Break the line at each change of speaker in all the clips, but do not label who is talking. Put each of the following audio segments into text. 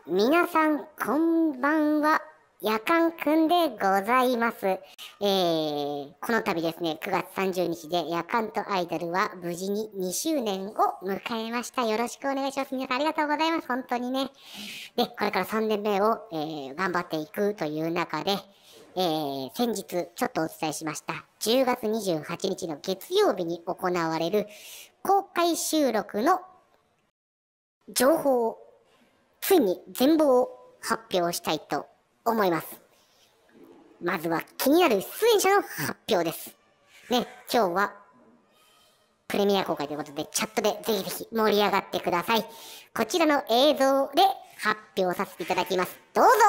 皆さんこんばんは、夜間くんでございます。この度ですね、9月30日で夜間とアイドルは無事に2周年を迎えました。よろしくお願いします。皆さんありがとうございます。本当にね。で、これから3年目を、頑張っていくという中で、先日ちょっとお伝えしました10月28日の月曜日に行われる公開収録の情報をついに全貌を発表したいと思います。まずは気になる出演者の発表です。ね、今日はプレミア公開ということでチャットでぜひぜひ盛り上がってください。こちらの映像で発表させていただきます。どうぞ。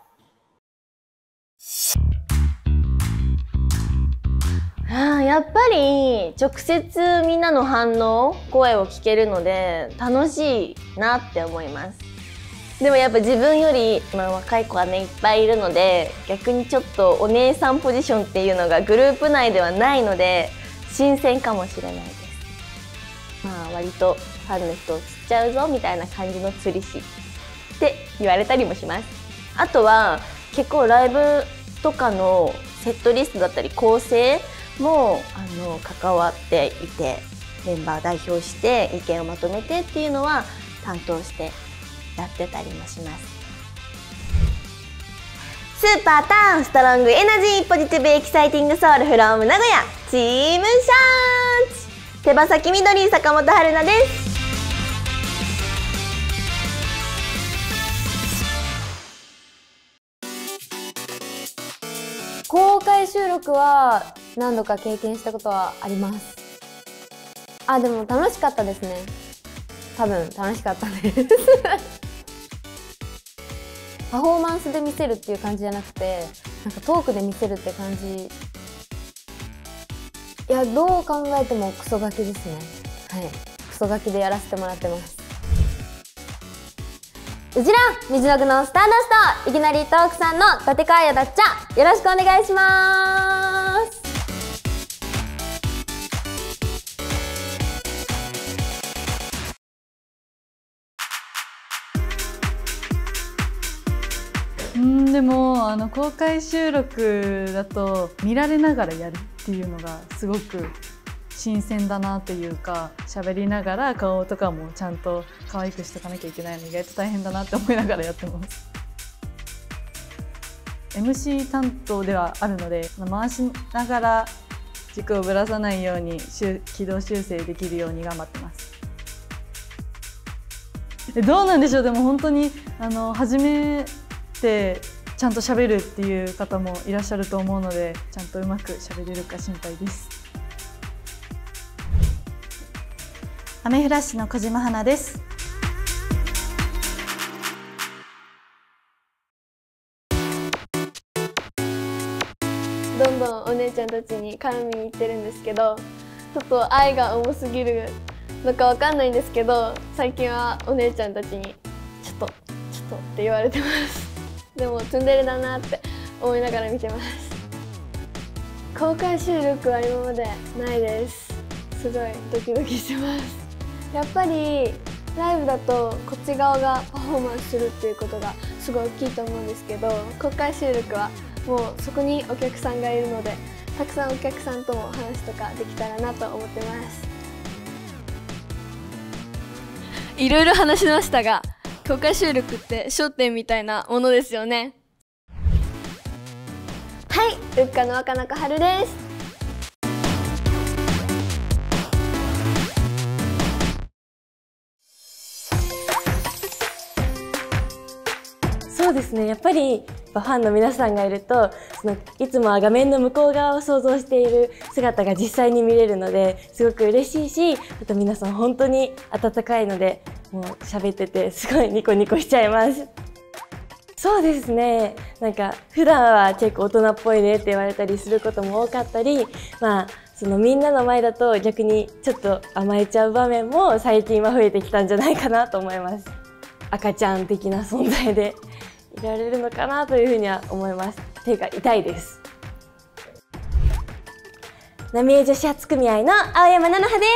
やっぱり直接みんなの反応、声を聞けるので楽しいなって思います。でもやっぱ自分より、若い子はねいっぱいいるので、逆にちょっとお姉さんポジションっていうのがグループ内ではないので新鮮かもしれないです。割とファンの人を釣っちゃうぞみたいな感じの釣り師って言われたりもします。あとは結構ライブとかのセットリストだったり構成も関わっていて、メンバー代表して意見をまとめてっていうのは担当してやってたりもします。スーパーターンストロングエナジーポジティブエキサイティングソウルフローム名古屋チームシャーチ、手羽先緑坂本春菜です。
公開収録は何度か経験したことはあります。でも楽しかったですね。多分楽しかったですパフォーマンスで見せるっていう感じじゃなくて、なんかトークで見せるって感じ。いや、どう考えてもクソガキですね。はい、クソガキでやらせてもらってます。うちらみずのぐのスターダスト、いきなりトークさんの立川屋だっちゃ、よろしくお願いします。
でも公開収録だと見られながらやるっていうのがすごく新鮮だなというか、喋りながら顔とかもちゃんと可愛くしておかなきゃいけないので意外と大変だなって思いながらやってます。MC 担当ではあるので回しながら軸をぶらさないように軌道修正できるように頑張ってます。どうなんでしょう。でも本当に初めてちゃんと喋るっていう方もいらっしゃると思うので、ちゃんとうまく喋れるか心配です。アメフラッシュの小島花です。
どんどんお姉ちゃんたちに絡みに行ってるんですけど、ちょっと愛が重すぎるのかわかんないんですけど、最近はお姉ちゃんたちにちょっとって言われてます。でもツンデレだなって思いながら見てます。公開収録は今までないです。すごいドキドキしてます。やっぱりライブだとこっち側がパフォーマンスするっていうことがすごい大きいと思うんですけど、公開収録はもうそこにお客さんがいるので、たくさんお客さんとも話とかできたらなと思ってます。いろいろ話しましたが、公開収録って笑点みたいなものですよね。はい、うっかの若中春です。
そうですね、やっぱりファンの皆さんがいるといつもは画面の向こう側を想像している姿が実際に見れるのですごく嬉しいし、あと皆さん本当に温かいので、もう喋っててすごいニコニコしちゃいます。そうですね、なんか普段は結構大人っぽいねって言われたりすることも多かったり、みんなの前だと逆にちょっと甘えちゃう場面も最近は増えてきたんじゃないかなと思います。赤ちゃん的な存在でいられるのかなというふうには思います。ていうか痛いです。浪江女子発組合の青山菜々葉です。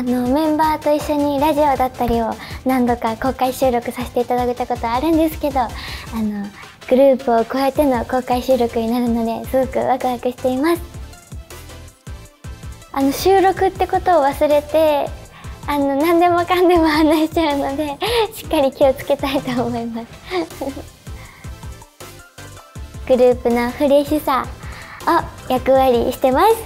メンバーと一緒にラジオだったりを何度か公開収録させていただいたことあるんですけど、グループを超えての公開収録になるのですごくワクワクしています。収録ってことを忘れて何でもかんでも話しちゃうのでしっかり気をつけたいと思いますグループのフレッシュさを役割してます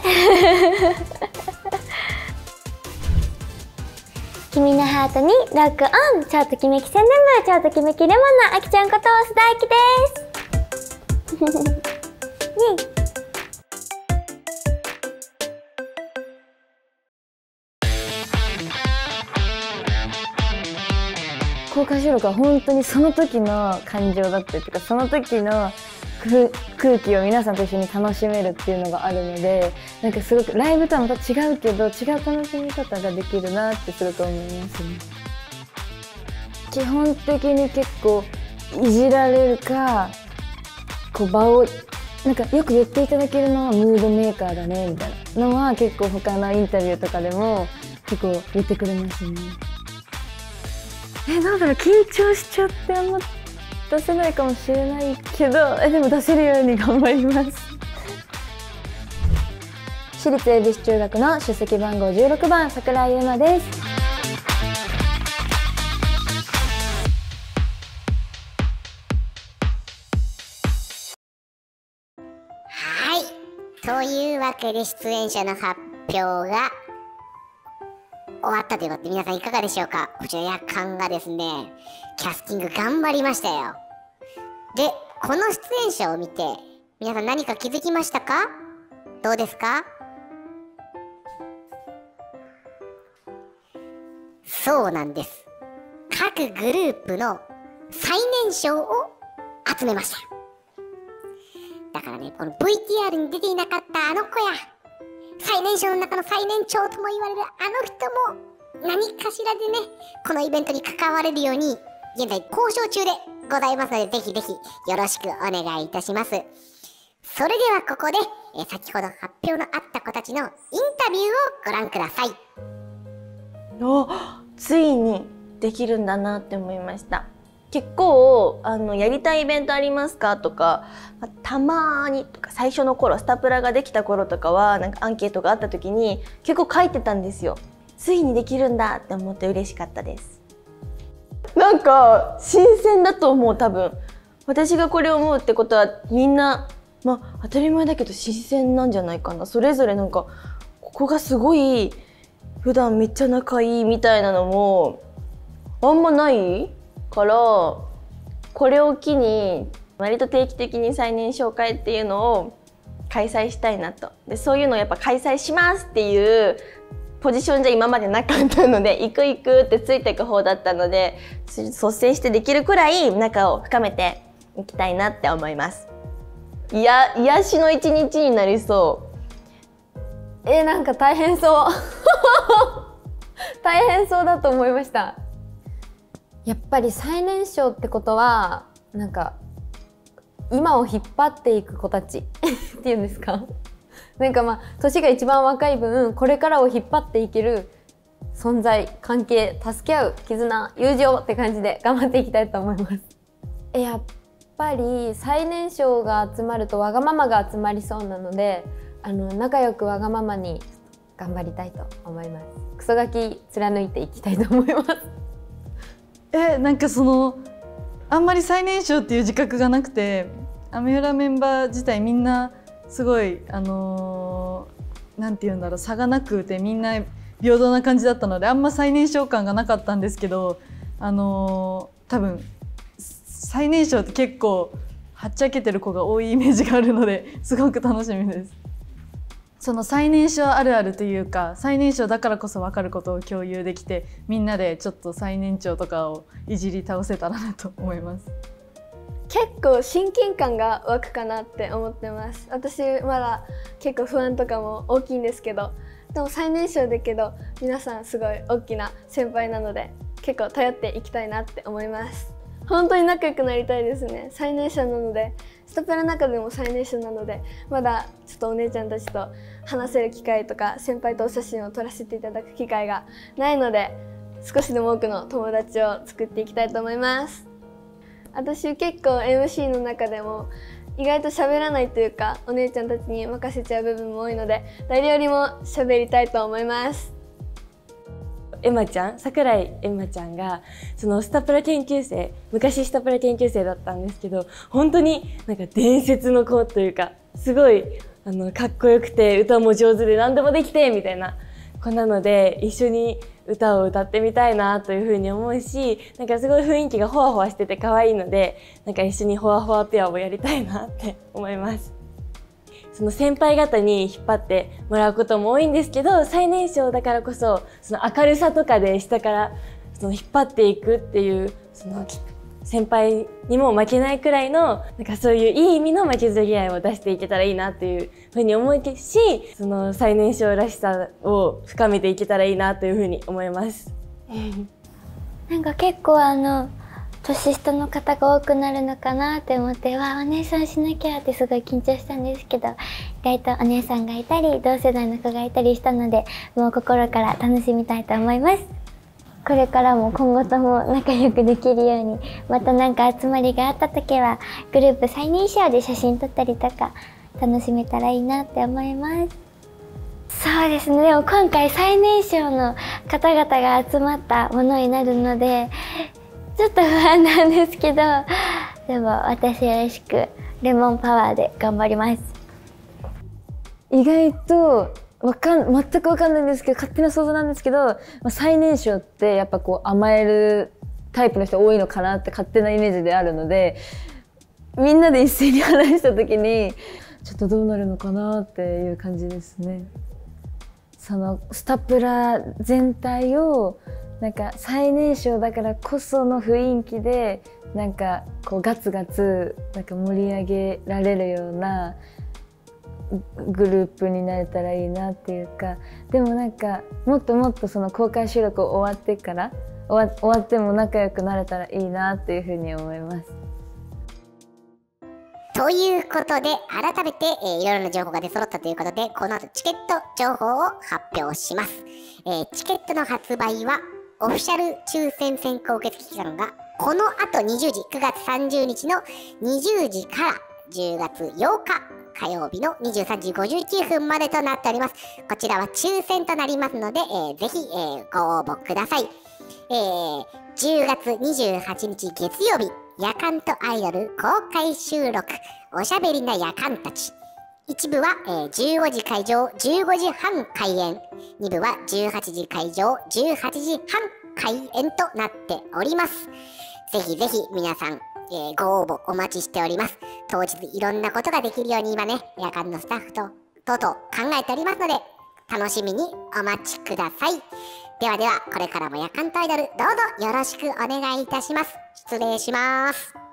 君のハートにロックオン、超ときめき宣伝部、超ときめきレモンのあきちゃんこと須田あきです
公開収録は本当にその時の感情だったりとか、その時の空気を皆さんと一緒に楽しめるっていうのがあるので、なんかすごくライブとはまた違うけど違う楽しみ方ができるなってすごく思いますね。基本的に結構いじられるか、こう場をなんかよく言っていただけるのはムードメーカーだねみたいなのは結構他のインタビューとかでも結構言ってくれますね。なんだろう、緊張しちゃってあんま出せないかもしれないけど、でも出せるように頑張ります私立恵比寿中学の出席番号16番桜井優馬です。
はい、というわけで出演者の発表が終わったということで、皆さんいかがでしょうか。こちら夜間がですね、キャスティング頑張りましたよ。で、この出演者を見て皆さん何か気づきましたか？どうですか？そうなんです。各グループの最年少を集めました。だからね、この VTR に出ていなかったあの子や最年少の中の最年長とも言われるあの人も何かしらでね、このイベントに関われるように現在交渉中でございますので、ぜひぜひよろしくお願いいたします。それではここで先ほど発表のあった子たちのインタビューをご覧ください。
ついにできるんだなって思いました。結構やりたいイベントありますかとか、たまーにとか、最初の頃スタプラができた頃とかはなんかアンケートがあった時に結構書いてたんですよ。ついにできるんだって思って嬉しかったです。なんか新鮮だと思う。多分私がこれを思うってことはみんな当たり前だけど新鮮なんじゃないかな。それぞれなんかここがすごい普段めっちゃ仲いいみたいなのもあんまないから、これを機に割と定期的に最年少会っていうのを開催したいなと。でそういうのをやっぱ開催しますっていうポジションじゃ今までなかったので、行く行くってついていく方だったので、率先してできるくらい仲を深めていきたいなって思います。癒しの一日になりそう。
なんか大変そう大変そうだと思いました。やっぱり最年少ってことはなんか今を引っ張っていく子たちっていうんですかなんか年が一番若い分これからを引っ張っていける存在、関係、助け合う絆、友情って感じで頑張っていきたいと思います。やっぱり最年少が集まるとわがままが集まりそうなので、仲良くわがままに頑張りたいと思います。クソガキ貫いていきたいと思います
なんかあんまり最年少っていう自覚がなくて、アメフラメンバー自体みんなすごいなんて言うんだろう、差がなくてみんな平等な感じだったので、あんま最年少感がなかったんですけど、多分最年少って結構はっちゃけてる子が多いイメージがあるのですごく楽しみです。その最年少あるあるというか、最年少だからこそ分かることを共有できて、みんなでちょっと最年長とかをいじり倒せたらなと思います。
結構親近感が湧くかなって思ってます。私まだ結構不安とかも大きいんですけど、でも最年少だけど皆さんすごい大きな先輩なので結構頼っていきたいなって思います。本当に仲良くなりたいですね。最年少なのでスタプラの中でも最年少なので、まだちょっとお姉ちゃんたちと話せる機会とか先輩とお写真を撮らせていただく機会がないので、少しでも多くの友達を作っていきたいと思います。私結構 MC の中でも意外と喋らないというか、お姉ちゃんたちに任せちゃう部分も多いので、誰よりも喋りたいと思います。
エマちゃん、桜井エマちゃんがそのスタプラ研究生、昔スタプラ研究生だったんですけど、本当になんか伝説の子というか、すごいかっこよくて歌も上手で何でもできてみたいな子なので、一緒に歌を歌ってみたいなというふうに思うし、なんかすごい雰囲気がホワホワしてて可愛いので、なんか一緒にホワホワペアをやりたいなって思います。その先輩方に引っ張ってもらうことも多いんですけど、最年少だからこそその明るさとかで下からその引っ張っていくっていう、その先輩にも負けないくらいのなんかそういういい意味の負けず嫌いを出していけたらいいなっていうふうに思うし、その最年少らしさを深めていけたらいいなというふうに思います。
なんか結構年下の方が多くなるのかなって思って、お姉さんしなきゃってすごい緊張したんですけど、意外とお姉さんがいたり同世代の子がいたりしたので、もう心から楽しみたいと思います。これからも今後とも仲良くできるように、またなんか集まりがあった時はグループ最年少で写真撮ったりとか楽しめたらいいなって思います。そうですね、でも今回最年少の方々が集まったものになるのでちょっと不安なんですけど、でも私らしくレモンパワーで頑張ります。
意外と全く分かんないんですけど、勝手な想像なんですけど、最年少ってやっぱこう甘えるタイプの人多いのかなって勝手なイメージであるので、みんなで一斉に話した時にちょっとどうなるのかなっていう感じですね。そのスタプラ全体をなんか最年少だからこその雰囲気でなんかこうガツガツなんか盛り上げられるようなグループになれたらいいなっていうか、でもなんかもっともっとその公開収録終わってから終わっても仲良くなれたらいいなっていうふうに思います。
ということで、改めて、いろいろな情報が出揃ったということで、この後チケット情報を発表します。チケットの発売はオフィシャル抽選先行受付期間がこの後20時、9月30日の20時から10月8日火曜日の23時59分までとなっております。こちらは抽選となりますので、ぜひ、ご応募ください。10月28日月曜日、夜間とアイドル公開収録、おしゃべりな夜間たち。一部は、15時会場、15時半開演。二部は18時会場、18時半開演となっております。ぜひぜひ皆さん、ご応募お待ちしております。当日いろんなことができるように今ね、夜間のスタッフと考えておりますので、楽しみにお待ちください。ではでは、これからも夜間とアイドル、どうぞよろしくお願いいたします。失礼します。